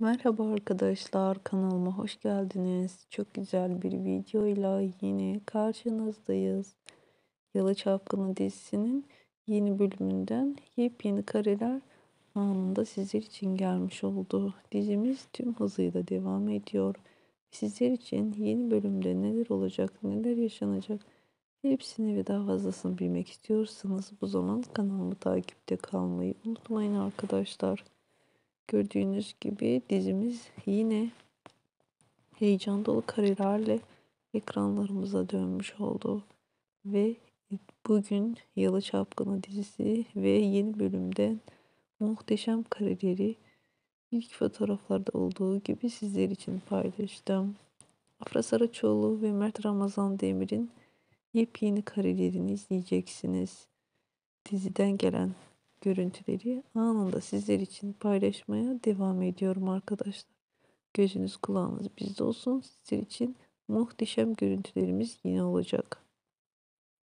Merhaba arkadaşlar, kanalıma hoş geldiniz. Çok güzel bir videoyla yine karşınızdayız. Yalı Çapkını dizisinin yeni bölümünden yepyeni kareler anında sizler için gelmiş oldu. Dizimiz tüm hızıyla devam ediyor. Sizler için yeni bölümde neler olacak, neler yaşanacak hepsini ve daha fazlasını bilmek istiyorsanız bu zaman kanalımı takipte kalmayı unutmayın arkadaşlar. Gördüğünüz gibi dizimiz yine heyecan dolu karelerle ekranlarımıza dönmüş oldu. Ve bugün Yalı Çapkını dizisi ve yeni bölümden muhteşem kareleri ilk fotoğraflarda olduğu gibi sizler için paylaştım. Afra Saraçoğlu ve Mert Ramazan Demir'in yepyeni karelerini izleyeceksiniz. Diziden gelen görüntüleri anında sizler için paylaşmaya devam ediyorum arkadaşlar. Gözünüz kulağınız bizde olsun. Sizler için muhteşem görüntülerimiz yine olacak.